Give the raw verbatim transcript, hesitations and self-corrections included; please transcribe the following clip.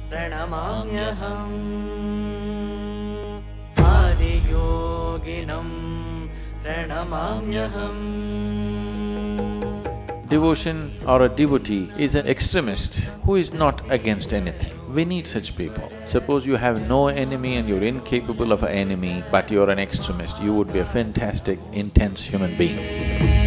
प्रणमाम्यहम् आदियोगिनं प्रणमाम्यहम्। Devotion or a devotee is an extremist who is not against anything. We need such people. Suppose you have no enemy and you're incapable of an enemy, but you're an extremist, you would be a fantastic, intense human being.